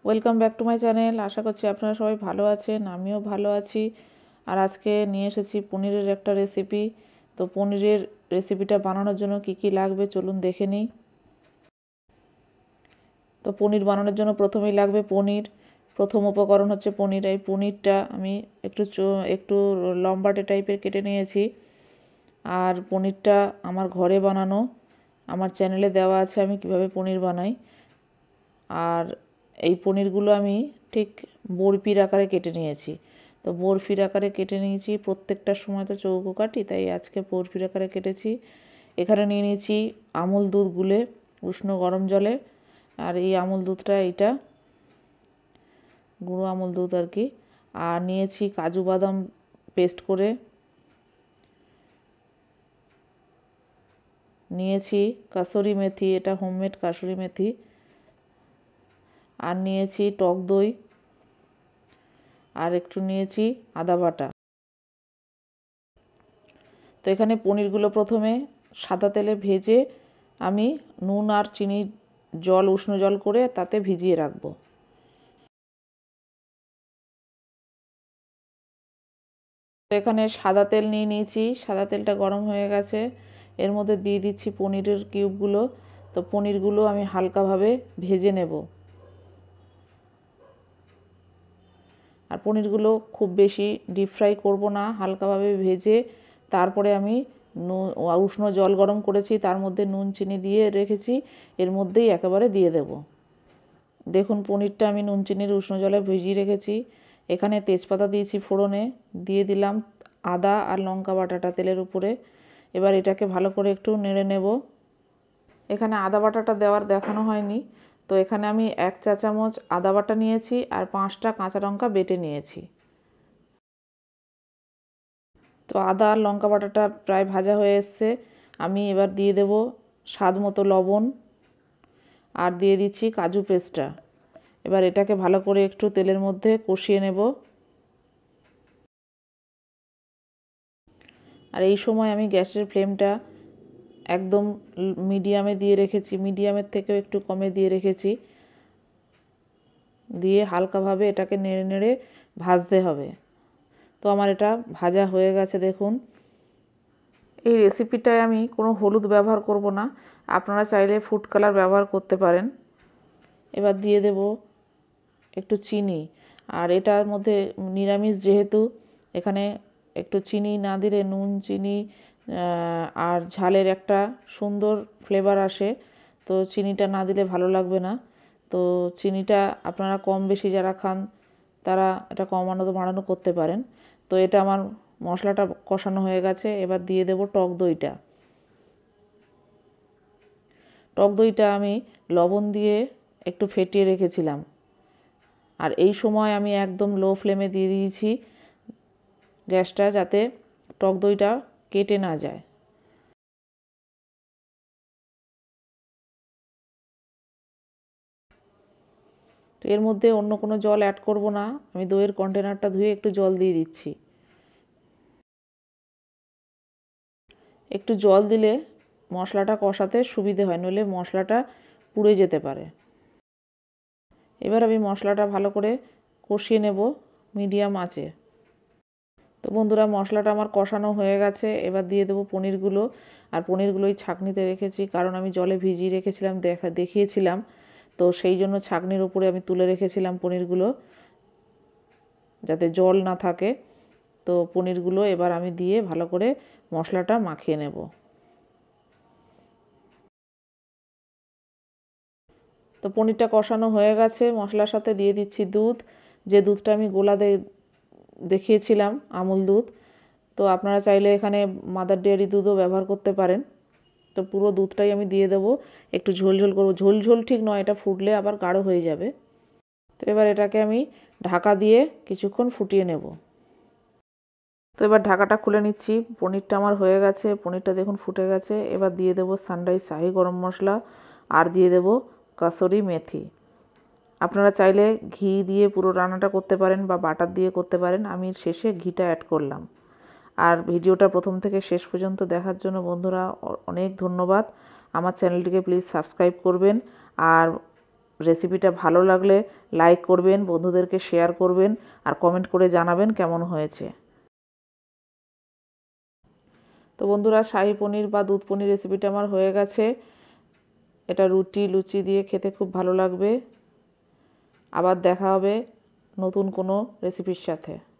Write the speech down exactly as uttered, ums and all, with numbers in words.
Welcome back to my channel. আশা করছি আপনারা সবাই ভালো আছেন, আমিও ভালো আছি। আর আজকে নিয়ে এসেছি পনিরের একটা রেসিপি। তো পনিরের রেসিপিটা বানানোর জন্য কি কি লাগবে চলুন দেখে নিই। তো পনির বানানোর জন্য প্রথমেই লাগবে পনির। প্রথম উপকরণ হচ্ছে পনির। এই পনিরটা আমি একটু একটু লম্বাটে টাইপের কেটে নিয়েছি। আর পনিরটা আমার ঘরে বানানো, আমার চ্যানেলে দেওয়া আছে আমি কিভাবে পনির বানাই। আর এই পনিরগুলো আমি ঠিক বরফির আকারে কেটে নিয়েছি। তো বরফির আকারে কেটে নিয়েছি, প্রত্যেকটার সময় তো চৌকো কাটি, তাই আজকে বরফির আকারে কেটেছি। এখানে নিয়ে নিয়েছি আমুল দুধ গুলে উষ্ণ গরম জলে। আর এই আমুল দুধটা এইটা গুঁড়ো আমুল দুধ আর কি। আর নিয়েছি কাজু বাদাম পেস্ট করে, নিয়েছি কাসুরি মেথি, এটা হোমমেড কাসুরি মেথি। আর নিয়েছি টক দই, আর একটু নিয়েছি আদা বাটা। তো এখানে পনিরগুলো প্রথমে সাদা তেলে ভেজে আমি নুন আর চিনি জল উষ্ণ জল করে তাতে ভিজিয়ে রাখবো। তো এখানে সাদা তেল নিয়ে নিয়েছি, সাদা তেলটা গরম হয়ে গেছে। এর মধ্যে দিয়ে দিচ্ছি পনিরের কিউবগুলো। তো পনিরগুলো আমি হালকাভাবে ভেজে নেব। আর পনিরগুলো খুব বেশি ডিপ ফ্রাই করব না, হালকাভাবে ভেজে তারপরে আমি নুন উষ্ণ জল গরম করেছি, তার মধ্যে নুন চিনি দিয়ে রেখেছি, এর মধ্যেই একেবারে দিয়ে দেব। দেখুন পনিরটা আমি নুন চিনির উষ্ণ জলে ভিজিয়ে রেখেছি। এখানে তেজপাতা দিয়েছি ফোড়নে, দিয়ে দিলাম আদা আর লঙ্কা বাটাটা তেলের উপরে। এবার এটাকে ভালো করে একটু নেড়ে নেব। এখানে আদা বাটাটা দেওয়ার দেখানো হয়নি। তো এখানে আমি এক চা চামচ আদা বাটা নিয়েছি আর পাঁচটা কাঁচা লঙ্কা বেটে নিয়েছি। তো আদা আর লঙ্কা বাটাটা প্রায় ভাজা হয়ে এসছে। আমি এবার দিয়ে দেব স্বাদ মতো লবণ, আর দিয়ে দিচ্ছি কাজু পেস্টটা। এবার এটাকে ভালো করে একটু তেলের মধ্যে কষিয়ে নেব। আর এই সময় আমি গ্যাসের ফ্লেমটা একদম মিডিয়ামে দিয়ে রেখেছি, মিডিয়ামের থেকেও একটু কমে দিয়ে রেখেছি। দিয়ে হালকাভাবে এটাকে নেড়ে নেড়ে ভাজতে হবে। তো আমার এটা ভাজা হয়ে গেছে দেখুন। এই রেসিপিটায় আমি কোনো হলুদ ব্যবহার করব না, আপনারা চাইলে ফুড কালার ব্যবহার করতে পারেন। এবার দিয়ে দেব একটু চিনি। আর এটার মধ্যে নিরামিষ যেহেতু, এখানে একটু চিনি না দিলে নুন চিনি আর ঝালের একটা সুন্দর ফ্লেভার আসে, তো চিনিটা না দিলে ভালো লাগবে না। তো চিনিটা আপনারা কম বেশি যারা খান তারা এটা কমানো তো বাড়ানো করতে পারেন। তো এটা আমার মশলাটা কষানো হয়ে গেছে। এবার দিয়ে দেব টক দইটা। টক দইটা আমি লবণ দিয়ে একটু ফেটিয়ে রেখেছিলাম। আর এই সময় আমি একদম লো ফ্লেমে দিয়ে দিয়েছি গ্যাসটা, যাতে টক দইটা কেটে না যায়। তো এর মধ্যে অন্য কোনো জল অ্যাড করব না, আমি দইয়ের কন্টেনারটা ধুয়ে একটু জল দিয়ে দিচ্ছি। একটু জল দিলে মশলাটা কষাতে সুবিধে হয়, নইলে মশলাটা পুড়ে যেতে পারে। এবার আমি মশলাটা ভালো করে কষিয়ে নেব মিডিয়াম আঁচে। তো বন্ধুরা মশলাটা আমার কষানো হয়ে গেছে। এবার দিয়ে দেবো পনিরগুলো। আর পনিরগুলোই ছাঁকনিতে রেখেছি, কারণ আমি জলে ভিজিয়ে রেখেছিলাম, দেখা দেখিয়েছিলাম। তো সেই জন্য ছাঁকনির উপরে আমি তুলে রেখেছিলাম পনিরগুলো, যাতে জল না থাকে। তো পনিরগুলো এবার আমি দিয়ে ভালো করে মশলাটা মাখিয়ে নেব। তো পনিরটা কষানো হয়ে গেছে, মশলার সাথে দিয়ে দিচ্ছি দুধ। যে দুধটা আমি গোলা দেখিয়েছিলাম আমুল দুধ। তো আপনারা চাইলে এখানে মাদার ডেয়ারি দুধও ব্যবহার করতে পারেন। তো পুরো দুধটাই আমি দিয়ে দেবো। একটু ঝোল ঝোল করবো, ঝোল ঝোল ঠিক নয়, এটা ফুটলে আবার গাঢ় হয়ে যাবে। তো এবার এটাকে আমি ঢাকা দিয়ে কিছুক্ষণ ফুটিয়ে নেব। তো এবার ঢাকাটা খুলে নিচ্ছি। পনিরটা আমার হয়ে গেছে, পনিরটা দেখুন ফুটে গেছে। এবার দিয়ে দেবো সানরাইজ শাহি গরম মশলা, আর দিয়ে দেবো কাসুরি মেথি। আপনারা চাইলে ঘি দিয়ে পুরো রান্নাটা করতে পারেন বা বাটার দিয়ে করতে পারেন, আমি শেষে ঘিটা অ্যাড করলাম। আর ভিডিওটা প্রথম থেকে শেষ পর্যন্ত দেখার জন্য বন্ধুরা অনেক ধন্যবাদ। আমার চ্যানেলটিকে প্লিজ সাবস্ক্রাইব করবেন। আর রেসিপিটা ভালো লাগলে লাইক করবেন, বন্ধুদেরকে শেয়ার করবেন আর কমেন্ট করে জানাবেন কেমন হয়েছে। তো বন্ধুরা, শাহি পনির বা দুধ পনির রেসিপিটা আমার হয়ে গেছে। এটা রুটি লুচি দিয়ে খেতে খুব ভালো লাগবে। আবার দেখা হবে নতুন কোনো রেসিপির সাথে।